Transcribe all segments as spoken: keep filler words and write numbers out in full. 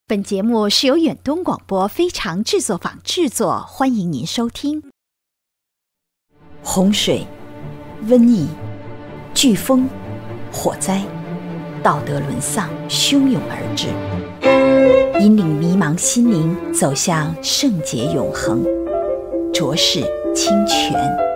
本节目是由远东广播非常制作坊制作，欢迎您收听。洪水、瘟疫、飓风、火灾，道德沦丧，汹涌而至，引领迷茫心灵走向圣洁永恒，浊世清泉。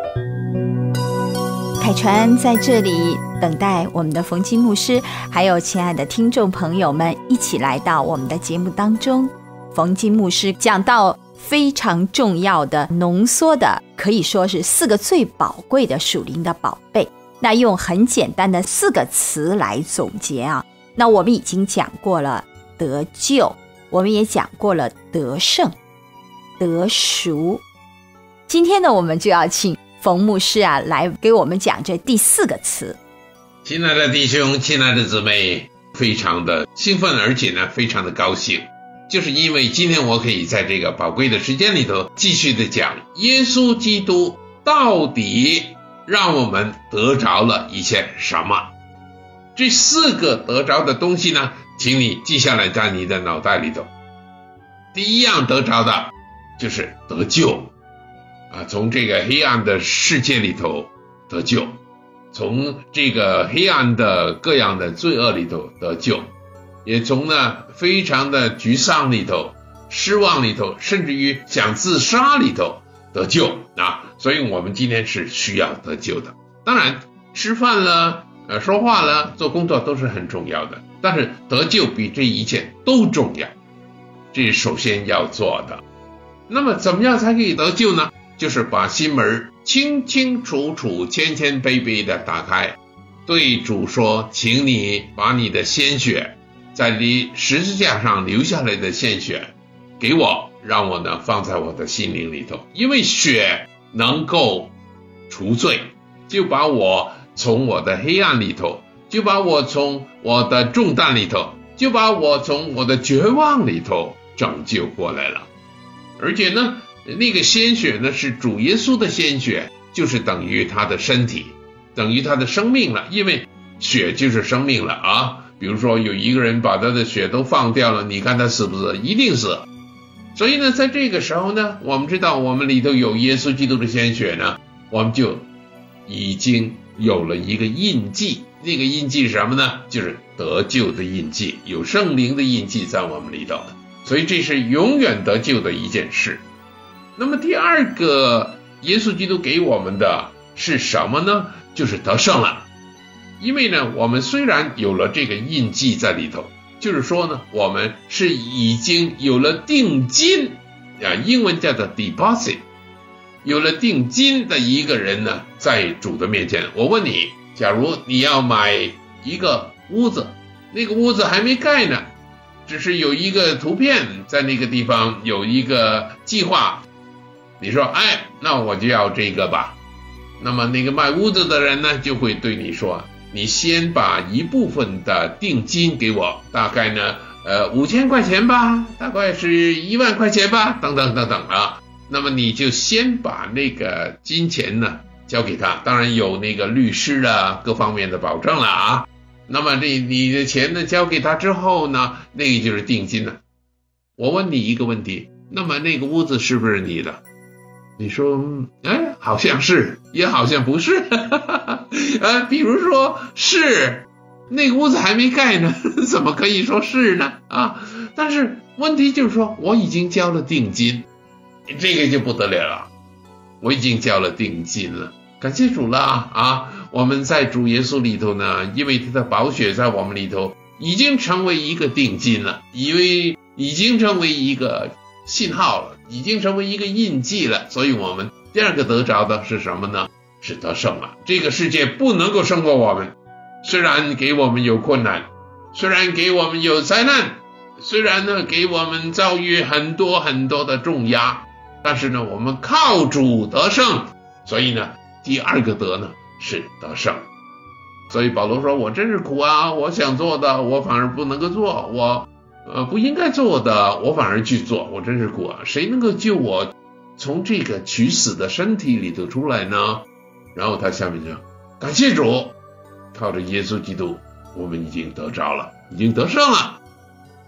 凯传在这里等待我们的冯基牧师，还有亲爱的听众朋友们一起来到我们的节目当中。冯基牧师讲到非常重要的浓缩的，可以说是四个最宝贵的属灵的宝贝，那用很简单的四个词来总结啊。那我们已经讲过了得救，我们也讲过了得胜、得赎。今天呢，我们就要请冯牧师啊，来给我们讲这第四个词。 亲爱的弟兄，亲爱的姊妹，非常的兴奋，而且呢，非常的高兴，就是因为今天我可以在这个宝贵的时间里头继续的讲耶稣基督到底让我们得着了一些什么。这四个得着的东西呢，请你记下来在你的脑袋里头。第一样得着的就是得救啊，从这个黑暗的世界里头得救，从这个黑暗的各样的罪恶里头得救，也从呢非常的沮丧里头、失望里头，甚至于想自杀里头得救啊。所以我们今天是需要得救的。当然吃饭了、呃说话了、做工作都是很重要的，但是得救比这一切都重要，这是首先要做的。那么怎么样才可以得救呢？就是把心门清清楚楚、谦谦卑卑的打开，对主说，请你把你的鲜血，在你十字架上流下来的鲜血给我，让我呢放在我的心灵里头，因为血能够除罪，就把我从我的黑暗里头，就把我从我的重担里头，就把我从我的绝望里头拯救过来了。而且呢，那个鲜血呢是主耶稣的鲜血，就是等于他的身体，等于他的生命了，因为血就是生命了啊。比如说有一个人把他的血都放掉了，你看他死不死？一定死。所以呢，在这个时候呢，我们知道我们里头有耶稣基督的鲜血呢，我们就已经有了一个印记。那个印记是什么呢？就是得救的印记，有圣灵的印记在我们里头，所以这是永远得救的一件事。那么第二个耶稣基督给我们的是什么呢？就是得胜了。因为呢，我们虽然有了这个印记在里头，就是说呢，我们是已经有了定金啊，英文叫做 deposit， 有了定金的一个人呢，在主的面前。我问你，假如你要买一个屋子，那个屋子还没盖呢，只是有一个图片在那个地方，有一个计划，你说哎，那我就要这个吧。那么那个卖屋子的人呢，就会对你说，你先把一部分的定金给我，大概呢呃五千块钱吧，大概是一万块钱吧，等等等等啊。那么你就先把那个金钱呢交给他，当然有那个律师啊各方面的保证了啊。那么这你的钱呢交给他之后呢，那个就是定金了。我问你一个问题，那么那个屋子是不是你的？你说哎，好像是，也好像不是呃，比如说是，那个屋子还没盖呢，怎么可以说是呢啊？但是问题就是说，我已经交了定金，这个就不得了了，我已经交了定金了，感谢主了啊！我们在主耶稣里头呢，因为他的宝血在我们里头已经成为一个定金了，因为已经成为一个信号了，已经成为一个印记了，所以我们第二个得着的是什么呢？是得胜了。这个世界不能够胜过我们，虽然给我们有困难，虽然给我们有灾难，虽然呢给我们遭遇很多很多的重压，但是呢我们靠主得胜。所以呢第二个得呢是得胜。所以保罗说，我真是苦啊，我想做的我反而不能够做，我呃不应该做的我反而去做，我真是苦啊，谁能够救我从这个取死的身体里头出来呢？然后他下面讲，感谢主，靠着耶稣基督我们已经得着了，已经得胜了。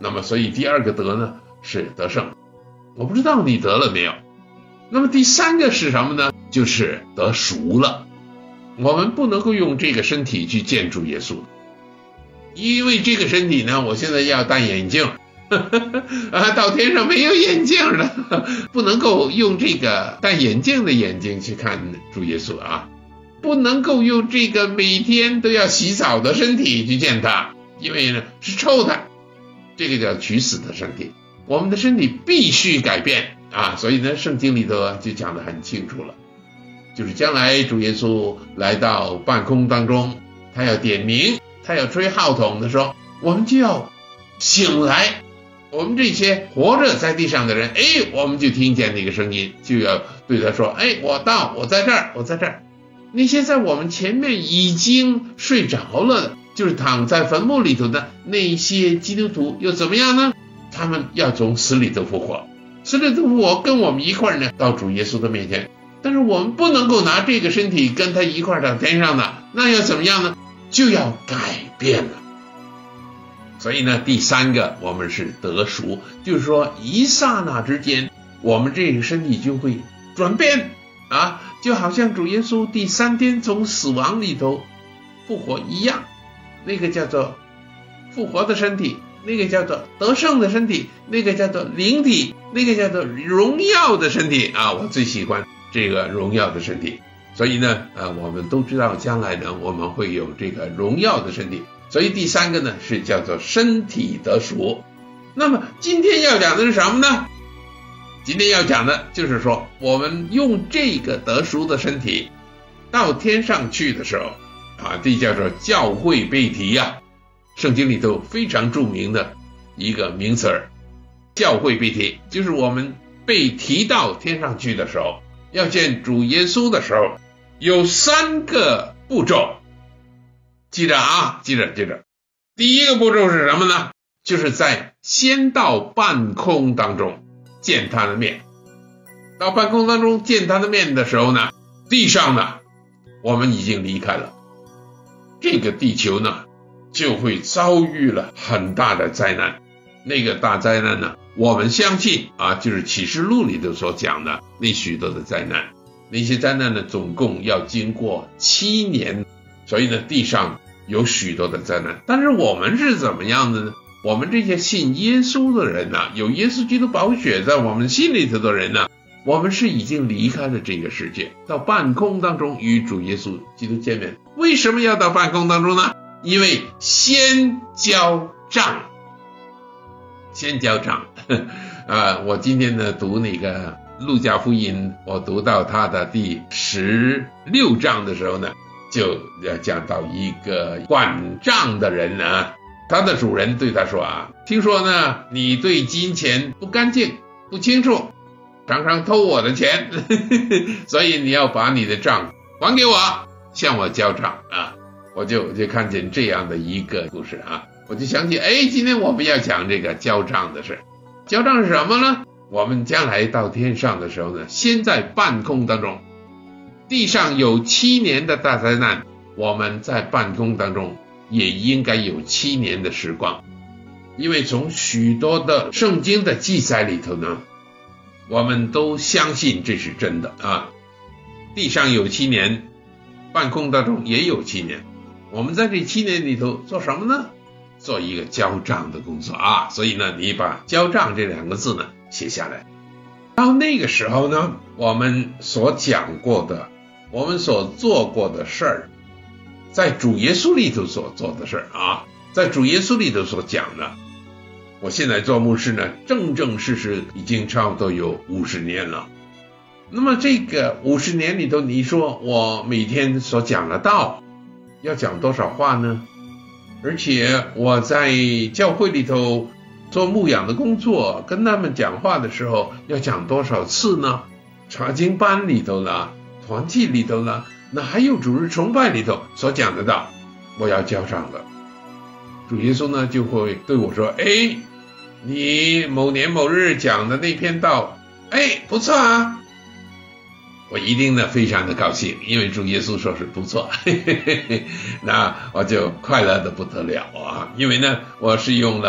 那么所以第二个得呢是得胜，我不知道你得了没有。那么第三个是什么呢？就是得赎了。我们不能够用这个身体去见主耶稣，因为这个身体呢，我现在要戴眼镜啊，到天上没有眼镜了，不能够用这个戴眼镜的眼睛去看主耶稣啊，不能够用这个每天都要洗澡的身体去见他，因为呢是臭的，这个叫取死的身体。我们的身体必须改变啊，所以呢圣经里头就讲得很清楚了，就是将来主耶稣来到半空当中，他要点名，他要吹号筒的时候，我们就要醒来。我们这些活着在地上的人，哎，我们就听见那个声音，就要对他说，哎，我到，我在这儿，我在这儿。那些在我们前面已经睡着了的，就是躺在坟墓里头的那些基督徒又怎么样呢？他们要从死里头复活，死里头复活跟我们一块呢到主耶稣的面前。但是我们不能够拿这个身体跟他一块到天上的，那要怎么样呢？就要改变了。所以呢，第三个我们是得赎，就是说一刹那之间，我们这个身体就会转变啊，就好像主耶稣第三天从死亡里头复活一样，那个叫做复活的身体，那个叫做得胜的身体，那个叫做灵体，那个叫做荣耀的身体啊，我最喜欢这个荣耀的身体。所以呢，呃，我们都知道将来呢，我们会有这个荣耀的身体。所以第三个呢是叫做身体得赎。那么今天要讲的是什么呢？今天要讲的就是说，我们用这个得赎的身体到天上去的时候啊，这叫做教会被提啊，圣经里头非常著名的一个名词儿，教会被提，就是我们被提到天上去的时候，要见主耶稣的时候，有三个步骤。记着啊，记着记着。第一个步骤是什么呢？就是在先到半空当中见他的面。到半空当中见他的面的时候呢，地上呢我们已经离开了，这个地球呢就会遭遇了很大的灾难。那个大灾难呢，我们相信啊，就是启示录里头所讲的那许多的灾难。那些灾难呢总共要经过七年，所以呢地上有许多的灾难。但是我们是怎么样的呢？我们这些信耶稣的人呢、啊，有耶稣基督宝血在我们心里头的人呢、啊，我们是已经离开了这个世界，到半空当中与主耶稣基督见面。为什么要到半空当中呢？因为先交账，先交账。啊，我今天呢读那个路加福音，我读到他的第十六章的时候呢，就讲到一个管账的人呢，他的主人对他说啊，听说呢你对金钱不干净不清楚，常常偷我的钱所以你要把你的账还给我，向我交账啊。我就就看见这样的一个故事啊，我就想起，哎，今天我们要讲这个交账的事。交账是什么呢？我们将来到天上的时候呢，先在半空当中，地上有七年的大灾难，我们在半空当中也应该有七年的时光。因为从许多的圣经的记载里头呢，我们都相信这是真的啊。地上有七年，半空当中也有七年，我们在这七年里头做什么呢？做一个交账的工作啊。所以呢，你把交账这两个字呢写下来。到那个时候呢，我们所讲过的，我们所做过的事儿，在主耶稣里头所做的事儿啊，在主耶稣里头所讲的。我现在做牧师呢，正正式式已经差不多有五十年了。那么这个五十年里头，你说我每天所讲的道要讲多少话呢？而且我在教会里头做牧养的工作，跟他们讲话的时候要讲多少次呢？查经班里头呢，团契里头呢，那还有主日崇拜里头所讲的道，我要交账的。主耶稣呢就会对我说，哎，你某年某日讲的那篇道，哎，不错啊。我一定呢非常的高兴，因为主耶稣说是不错嘿嘿嘿，那我就快乐的不得了啊！因为呢我是用了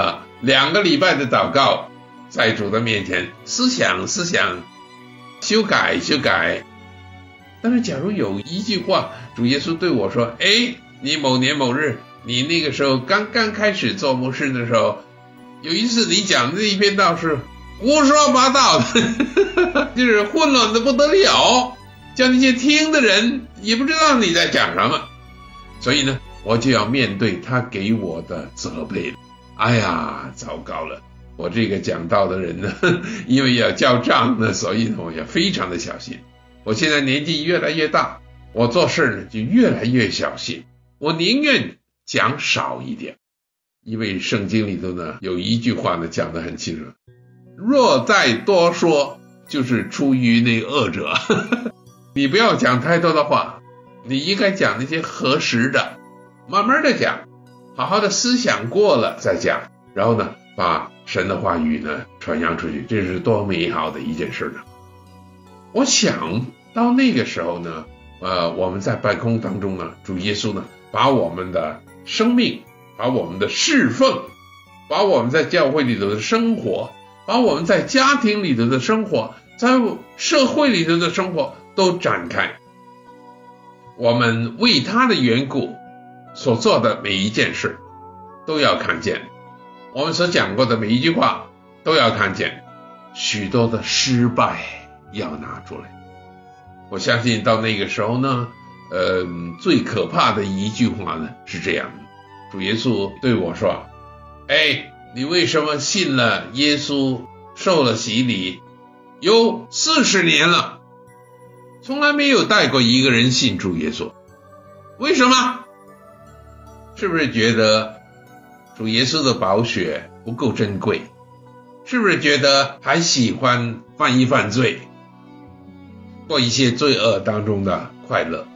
两个礼拜的祷告，在主的面前思想思想，修改修改。但是假如有一句话，主耶稣对我说，诶，你某年某日，你那个时候刚刚开始做牧师的时候，有一次你讲的那一篇道是胡说八道的就是混乱的不得了，叫那些听的人也不知道你在讲什么。所以呢，我就要面对他给我的责备了。哎呀，糟糕了，我这个讲道的人呢，因为要交账呢，所以呢我也非常的小心。我现在年纪越来越大，我做事呢就越来越小心，我宁愿讲少一点。因为圣经里头呢有一句话呢讲得很清楚，若再多说，就是出于那恶者你不要讲太多的话，你应该讲那些合适的，慢慢的讲，好好的思想过了再讲，然后呢把神的话语呢传扬出去，这是多美好的一件事呢。我想到那个时候呢，呃，我们在半空当中呢，主耶稣呢把我们的生命，把我们的侍奉，把我们在教会里头的生活，把我们在家庭里头的生活，在社会里头的生活都展开。我们为他的缘故所做的每一件事都要看见，我们所讲过的每一句话都要看见，许多的失败要拿出来。我相信到那个时候呢，呃，最可怕的一句话呢是这样的，主耶稣对我说，哎，你为什么信了耶稣，受了洗礼，有四十年了，从来没有带过一个人信主耶稣，为什么？是不是觉得主耶稣的宝血不够珍贵？是不是觉得还喜欢犯一犯罪，过一些罪恶当中的快乐？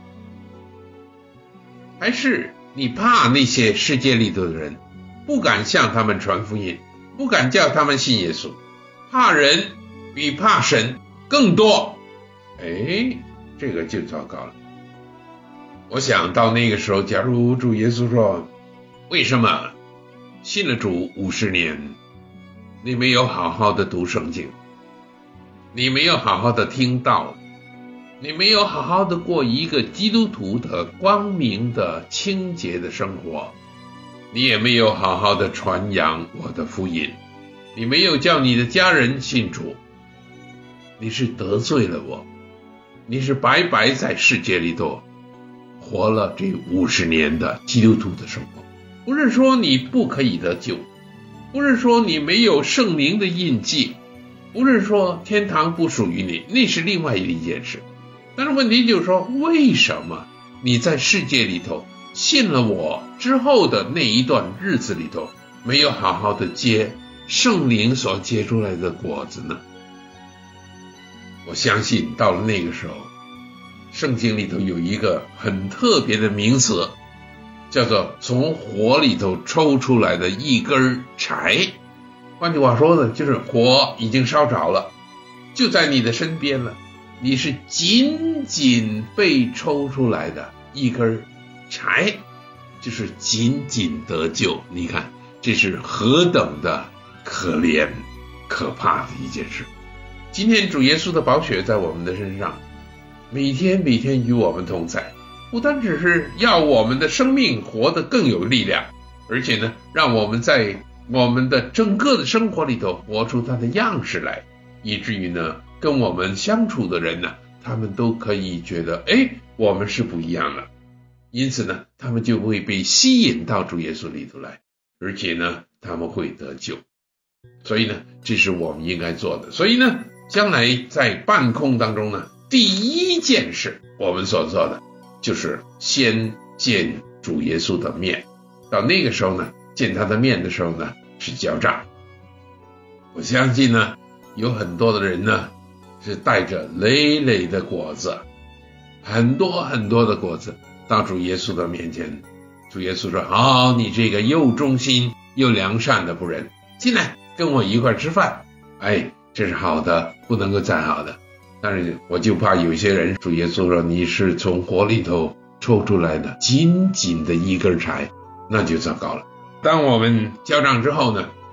还是你怕那些世界里头的人，不敢向他们传福音，不敢叫他们信耶稣，怕人比怕神更多？哎，这个就糟糕了。我想到那个时候，假如主耶稣说，为什么信了主五十年，你没有好好的读圣经，你没有好好的听道，你没有好好的过一个基督徒的光明的清洁的生活，你也没有好好的传扬我的福音，你没有叫你的家人信主，你是得罪了我，你是白白在世界里头活了这五十年的基督徒的生活。不是说你不可以得救，不是说你没有圣灵的印记，不是说天堂不属于你，那是另外一件事。但是问题就是说，为什么你在世界里头信了我之后的那一段日子里头，没有好好的结圣灵所结出来的果子呢？我相信到了那个时候，圣经里头有一个很特别的名词，叫做从火里头抽出来的一根柴。换句话说呢，就是火已经烧着了，就在你的身边了，你是仅仅被抽出来的一根柴，就是仅仅得救。你看这是何等的可怜可怕的一件事。今天主耶稣的宝血在我们的身上，每天每天与我们同在，不单只是要我们的生命活得更有力量，而且呢，让我们在我们的整个的生活里头活出它的样式来，以至于呢，跟我们相处的人呢，他们都可以觉得，哎，我们是不一样了。因此呢，他们就会被吸引到主耶稣里头来，而且呢，他们会得救。所以呢，这是我们应该做的。所以呢，将来在半空当中呢，第一件事我们所做的就是先见主耶稣的面。到那个时候呢，见他的面的时候呢，是交账。我相信呢，有很多的人呢是带着累累的果子，很多很多的果子到主耶稣的面前。主耶稣说，好，你这个又忠心又良善的仆人，进来跟我一块吃饭。哎，这是好的，不能够再好的。但是我就怕有些人，主耶稣说你是从火里头抽出来的仅仅的一根柴，那就糟糕了。当我们交账之后呢，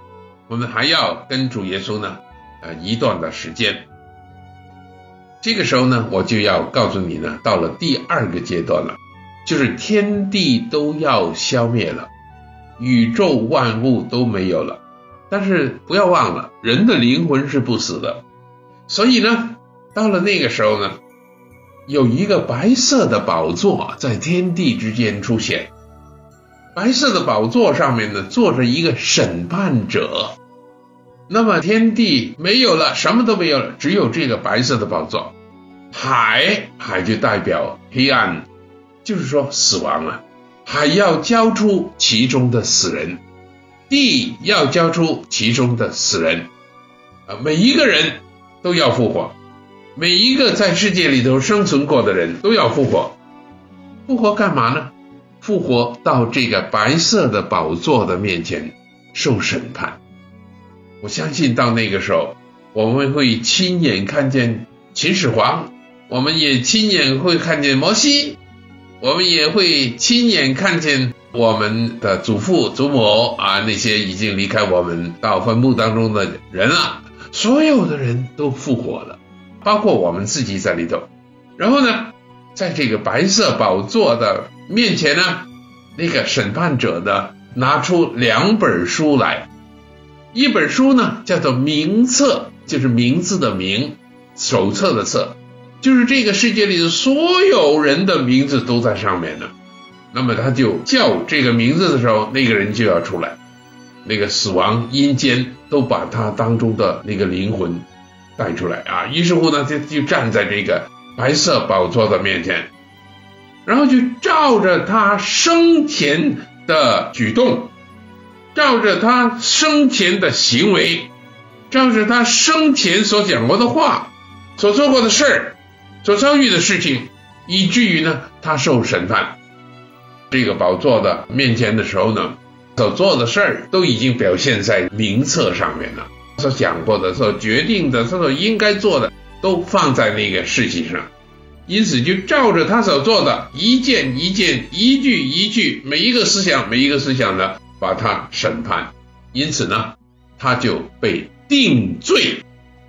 我们还要跟主耶稣呢呃一段的时间。这个时候呢，我就要告诉你呢，到了第二个阶段了，就是天地都要消灭了，宇宙万物都没有了。但是不要忘了，人的灵魂是不死的，所以呢，到了那个时候呢，有一个白色的宝座在天地之间出现。白色的宝座上面呢，坐着一个审判者。那么天地没有了，什么都没有了，只有这个白色的宝座。海，海就代表黑暗，就是说死亡了。海要交出其中的死人，地要交出其中的死人。啊，每一个人都要复活，每一个在世界里头生存过的人都要复活。复活干嘛呢？复活到这个白色的宝座的面前受审判。我相信到那个时候，我们会亲眼看见秦始皇，我们也亲眼会看见摩西，我们也会亲眼看见我们的祖父祖母啊，那些已经离开我们到坟墓当中的人了，所有的人都复活了，包括我们自己在里头。然后呢，在这个白色宝座的面前呢，那个审判者呢拿出两本书来。一本书呢叫做名册，就是名字的名，手册的册，就是这个世界里的所有人的名字都在上面呢。那么他就叫这个名字的时候，那个人就要出来，那个死亡阴间都把他当中的那个灵魂带出来啊。于是乎呢，就就站在这个白色宝座的面前，然后就照着他生前的举动，照着他生前的行为，照着他生前所讲过的话，所做过的事儿，所遭遇的事情，以至于呢他受审判。这个宝座的面前的时候呢，所做的事儿都已经表现在名册上面了，所讲过的，所决定的，所应该做的都放在那个事情上。因此就照着他所做的一件一件，一句一句，每一个思想每一个思想呢把他审判。因此呢他就被定罪，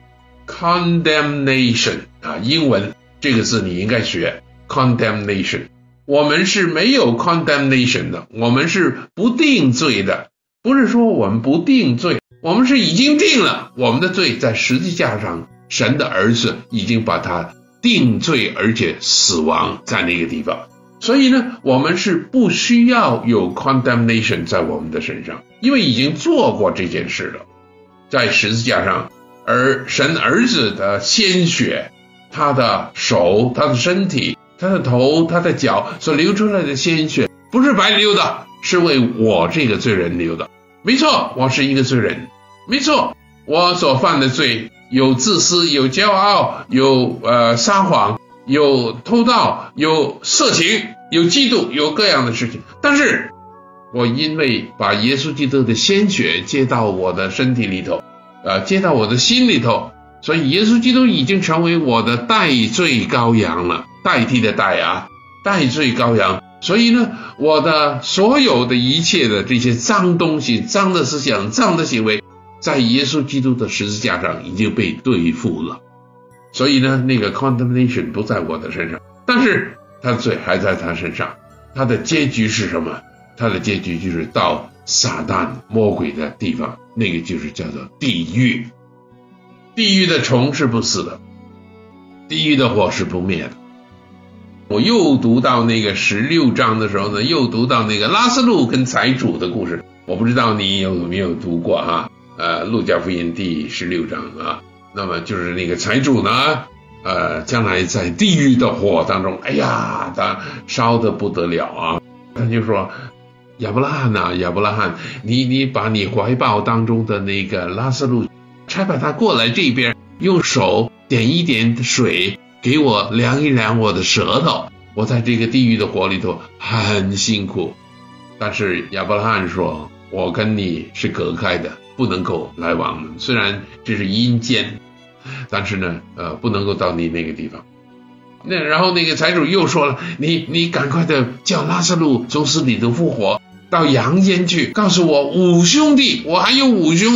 condemnation 啊，英文这个字你应该学 condemnation。 我们是没有 condemnation 的，我们是不定罪的。不是说我们不定罪，我们是已经定了，我们的罪在十字架上，神的儿子已经把它定罪，而且死亡在那个地方。所以呢我们是不需要有 condemnation 在我们的身上，因为已经做过这件事了，在十字架上。而神儿子的鲜血，他的手，他的身体，他的头，他的脚所流出来的鲜血，不是白流的，是为我这个罪人流的。没错，我是一个罪人，没错，我所犯的罪有自私，有骄傲，有呃撒谎，有偷盗，有色情，有嫉妒，有各样的事情。但是我因为把耶稣基督的鲜血接到我的身体里头，呃，接到我的心里头，所以耶稣基督已经成为我的代罪羔羊了，代替的代啊，代罪羔羊。所以呢我的所有的一切的这些脏东西，脏的思想，脏的行为，在耶稣基督的十字架上已经被对付了。所以呢那个 condemnation 不在我的身上，但是他的罪还在他身上。他的结局是什么？他的结局就是到撒旦魔鬼的地方，那个就是叫做地狱。地狱的虫是不死的，地狱的火是不灭的。我又读到那个十六章的时候呢，又读到那个拉撒路跟财主的故事。我不知道你有没有读过哈？呃，路加福音第十六章啊。那么就是那个财主呢，呃，将来在地狱的火当中，哎呀，他烧得不得了啊。他就说，亚伯拉罕啊，亚伯拉罕，你你把你怀抱当中的那个拉撒路，差把他过来这边，用手点一点水，给我量一量我的舌头，我在这个地狱的火里头很辛苦。但是亚伯拉罕说，我跟你是隔开的，不能够来往的，虽然这是阴间，但是呢呃，不能够到你那个地方。那然后那个财主又说了，你你赶快的叫拉撒路从死里头复活，到阳间去，告诉我五兄弟，我还有五兄弟，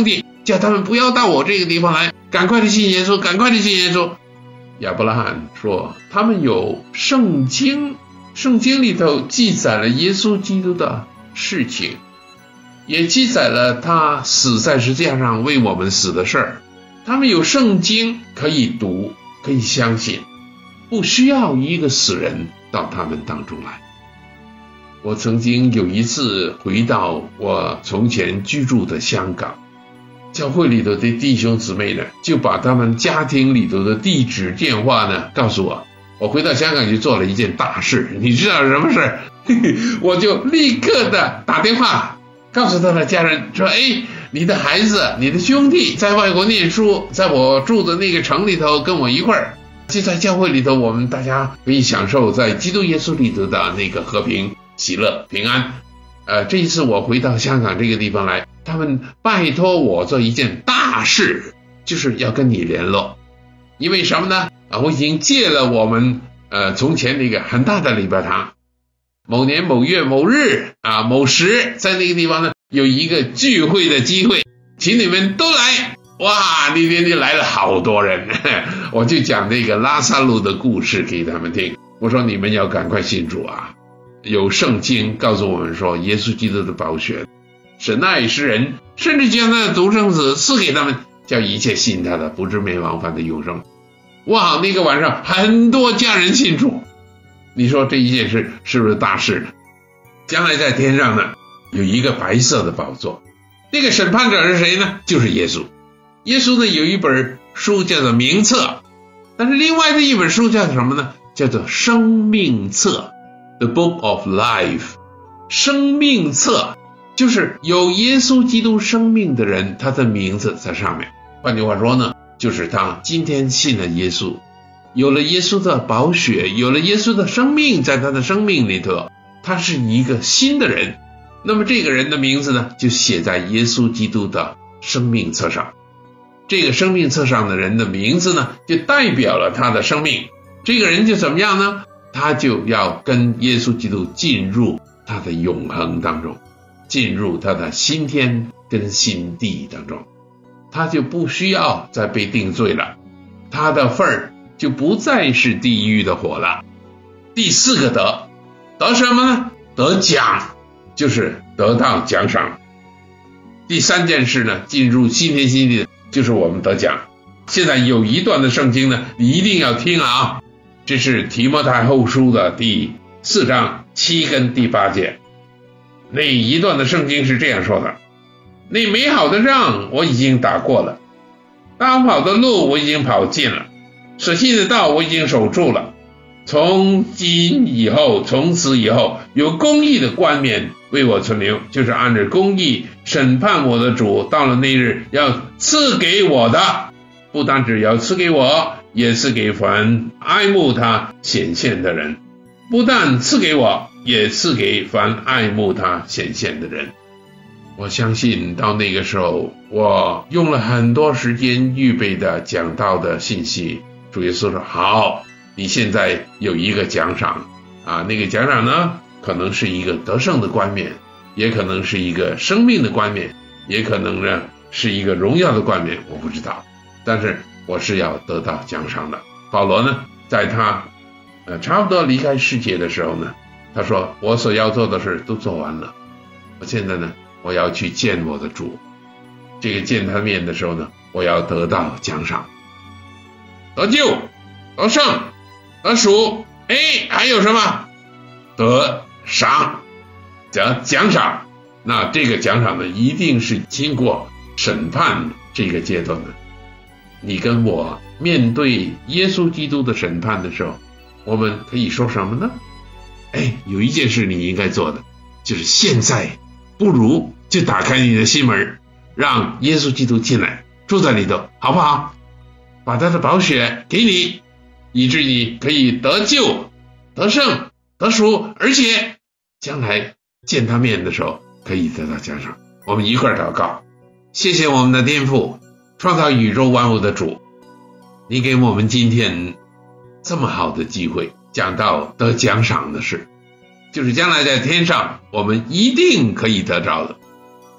叫他们不要到我这个地方来，赶快的信耶稣，赶快的信耶稣。亚伯拉罕说，他们有圣经，圣经里头记载了耶稣基督的事情，也记载了他死在十字架上为我们死的事儿。他们有圣经可以读，可以相信，不需要一个死人到他们当中来。我曾经有一次回到我从前居住的香港，教会里头的弟兄姊妹呢，就把他们家庭里头的地址电话呢告诉我。我回到香港就做了一件大事，你知道什么事？我就立刻的打电话告诉他的家人说，哎，你的孩子，你的兄弟在外国念书，在我住的那个城里头跟我一块儿，就在教会里头，我们大家可以享受在基督耶稣里头的那个和平、喜乐、平安。呃，这一次我回到香港这个地方来，他们拜托我做一件大事，就是要跟你联络。因为什么呢？啊，我已经借了我们呃从前那个很大的礼拜堂，某年某月某日啊某时，在那个地方呢有一个聚会的机会，请你们都来。哇，那天就来了好多人，我就讲这个拉撒路的故事给他们听。我说你们要赶快信主啊！有圣经告诉我们说，耶稣基督的宝血，神爱世人，甚至将他的独生子赐给他们，叫一切信他的不至灭亡，反得永生。哇，那个晚上很多家人信主，你说这一件事是不是大事呢？将来在天上呢有一个白色的宝座，那个审判者是谁呢？就是耶稣。耶稣呢有一本书叫做名册，但是另外的一本书叫什么呢？叫做生命册， The Book of Life。 生命册就是有耶稣基督生命的人，他的名字在上面。换句话说呢，就是他今天信了耶稣，有了耶稣的宝血，有了耶稣的生命在他的生命里头，他是一个新的人。那么这个人的名字呢就写在耶稣基督的生命册上。这个生命册上的人的名字呢就代表了他的生命。这个人就怎么样呢？他就要跟耶稣基督进入他的永恒当中，进入他的新天跟新地当中，他就不需要再被定罪了，他的份儿就不再是地狱的火了。第四个得，得什么呢？得奖，就是得到奖赏。第三件事呢，进入新天新地，就是我们得奖。现在有一段的圣经呢，你一定要听啊，这是提摩太后书的第四章七跟第八节。那一段的圣经是这样说的：那美好的仗我已经打过了，当跑的路我已经跑尽了，舍弃的道我已经守住了。从今以后，从此以后，有公义的冠冕为我存留，就是按着公义审判我的主，到了那日要赐给我的，不单只要赐给我，也赐给凡爱慕他显现的人。不但赐给我，也赐给凡爱慕他显现的人。我相信到那个时候，我用了很多时间预备的讲道的信息，主耶稣说好，你现在有一个奖赏啊，那个奖赏呢可能是一个得胜的冠冕，也可能是一个生命的冠冕，也可能呢是一个荣耀的冠冕，我不知道，但是我是要得到奖赏的。保罗呢在他呃差不多离开世界的时候呢，他说我所要做的事都做完了，我现在呢我要去见我的主，这个见他面的时候呢，我要得到奖赏，得救，得胜，得赎，哎，还有什么？得赏，得奖赏。那这个奖赏呢，一定是经过审判这个阶段的。你跟我面对耶稣基督的审判的时候，我们可以说什么呢？哎，有一件事你应该做的，就是现在不如就打开你的心门，让耶稣基督进来，住在里头，好不好？把他的宝血给你，以致你可以得救、得胜、得赎，而且将来见他面的时候可以得到奖赏。我们一块儿祷告。谢谢我们的天父，创造宇宙万物的主，你给我们今天这么好的机会，讲到得奖赏的事，就是将来在天上我们一定可以得着的。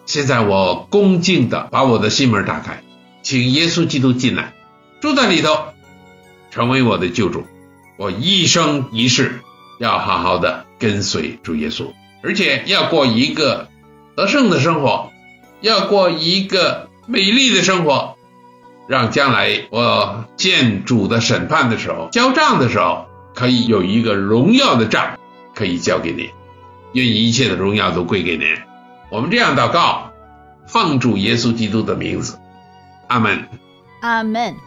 现在我恭敬地把我的心门打开，请耶稣基督进来，住在里头，成为我的救主。我一生一世要好好的跟随主耶稣，而且要过一个得胜的生活，要过一个美丽的生活，让将来我见主的审判的时候，交账的时候，可以有一个荣耀的账可以交给您。愿一切的荣耀都归给您。我们这样祷告，奉主耶稣基督的名字，阿们。 阿们。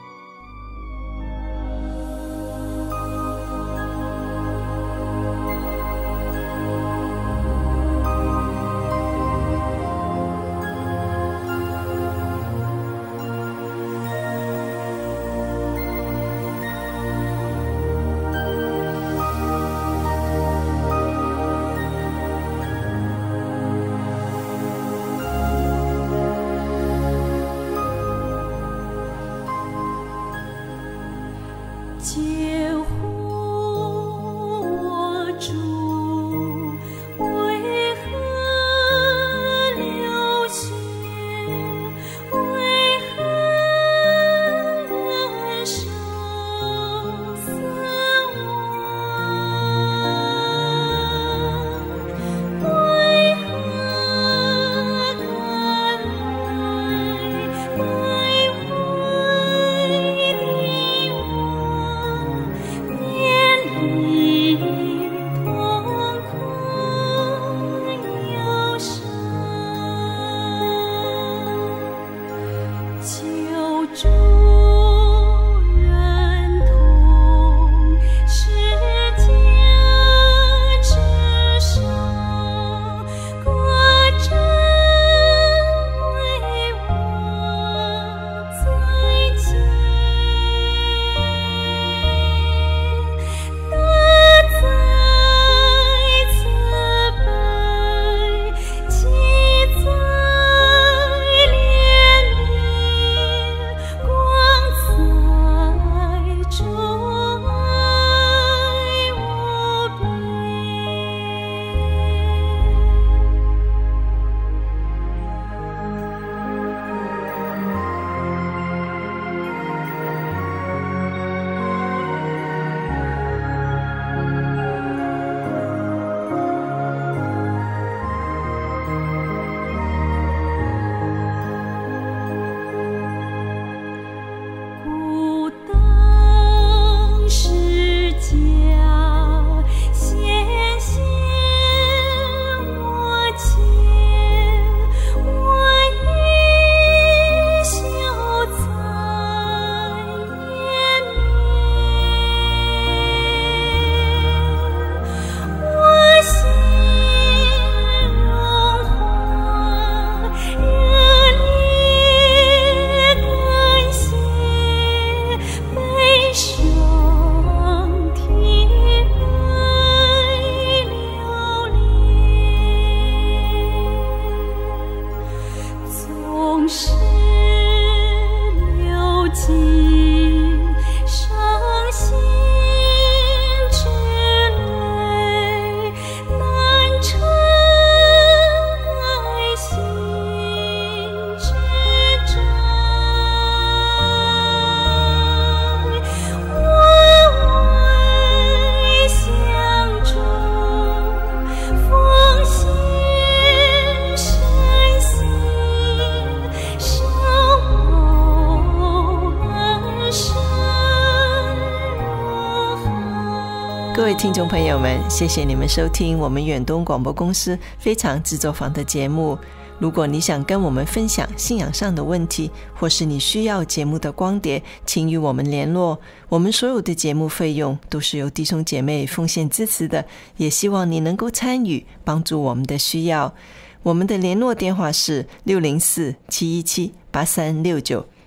各位听众朋友们，谢谢你们收听我们远东广播公司非常制作坊的节目。如果你想跟我们分享信仰上的问题，或是你需要节目的光碟，请与我们联络。我们所有的节目费用都是由弟兄姐妹奉献支持的，也希望你能够参与，帮助我们的需要。我们的联络电话是六零四 七一七 八三六九